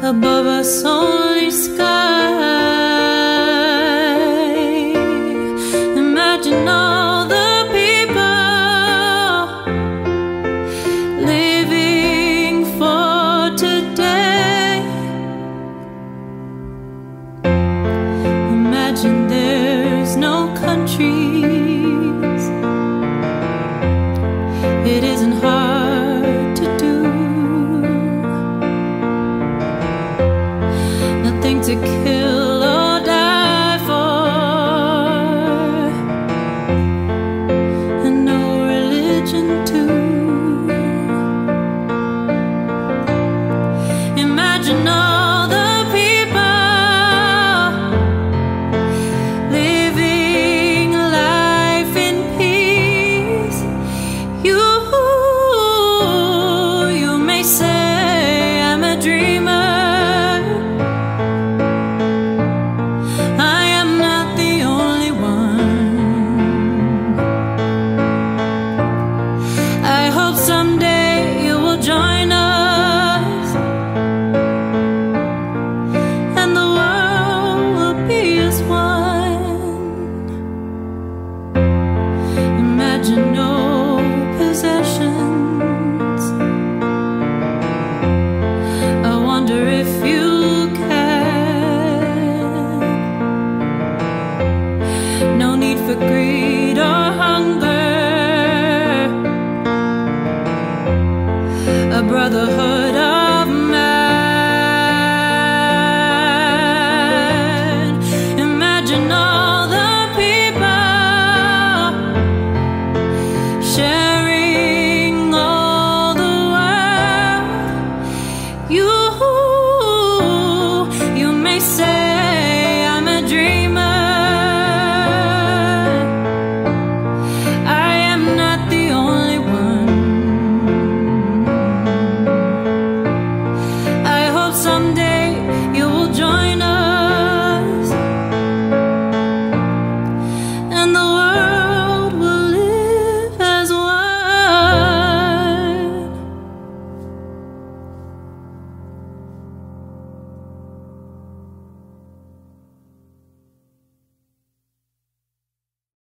above us only sky. Imagine all the people living for today. Imagine there's no countries. It isn't hard to do. Nothing to kill or die for, and no religion too. Imagine all the people living life in peace. You may say I'm a dreamer. I am not the only one. I hope someday you will join us, and the world will be as one. Imagine no possessions. I wonder if you can. No need for greed or hunger. A brotherhood